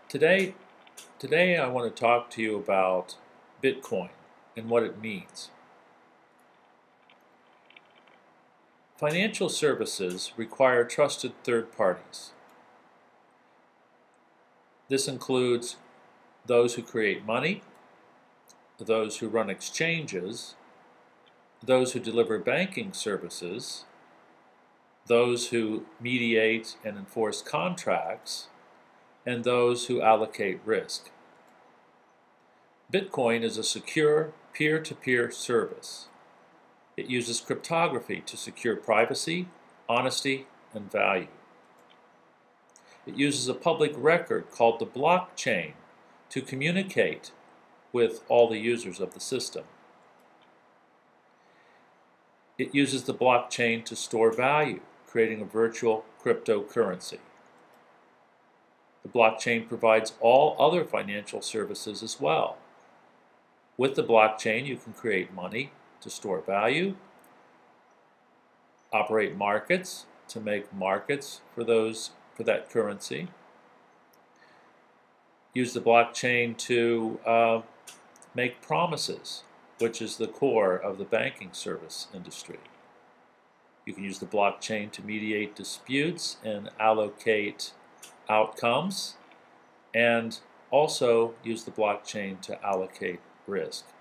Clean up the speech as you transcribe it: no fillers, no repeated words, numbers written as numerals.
Today, today I want to talk to you about Bitcoin and what it means. Financial services require trusted third parties. This includes those who create money, those who run exchanges, those who deliver banking services, those who mediate and enforce contracts, and those who allocate risk. Bitcoin is a secure peer-to-peer service. It uses cryptography to secure privacy, honesty, and value. It uses a public record called the blockchain to communicate with all the users of the system. It uses the blockchain to store value, creating a virtual cryptocurrency. The blockchain provides all other financial services as well. With the blockchain, you can create money to store value, operate markets to make markets for that currency, use the blockchain to make promises, which is the core of the banking service industry. You can use the blockchain to mediate disputes and allocate outcomes, and also use the blockchain to allocate risk.